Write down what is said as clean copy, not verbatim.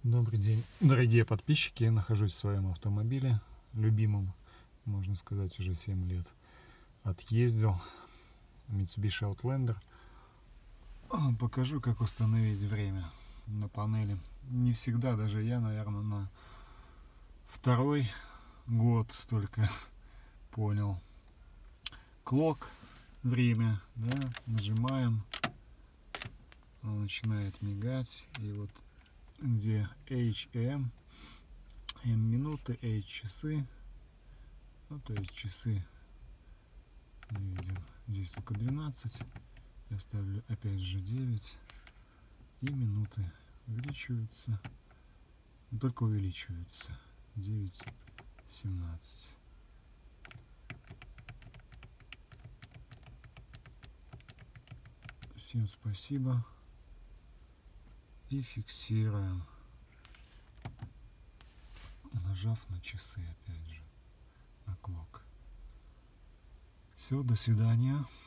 Добрый день, дорогие подписчики. Я нахожусь в своем автомобиле, любимом, можно сказать, уже 7 лет. Отъездил Mitsubishi Outlander. Покажу, как установить время на панели. Не всегда, даже я, наверное, на второй год только понял. Клок, время, да, нажимаем, он начинает мигать, и вот где H и M минуты, H часы, ну то есть часы мы видим здесь только 12, я ставлю опять же 9, и минуты увеличиваются, только увеличиваются, 9:17. Всем спасибо. И фиксируем, нажав на часы, опять же, на клок. Все, до свидания.